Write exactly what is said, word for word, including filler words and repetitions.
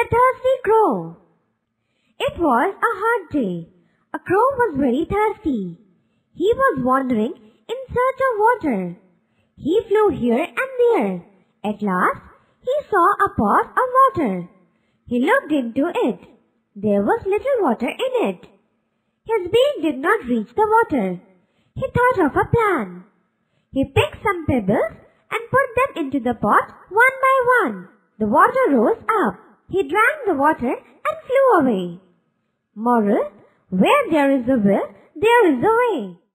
The Thirsty Crow. It was a hot day. A crow was very thirsty. He was wandering in search of water. He flew here and there. At last, he saw a pot of water. He looked into it. There was little water in it. His beak did not reach the water. He thought of a plan. He picked some pebbles and put them into the pot one by one. The water rose up. He drank the water and flew away. Moral: where there is a will, there is a way.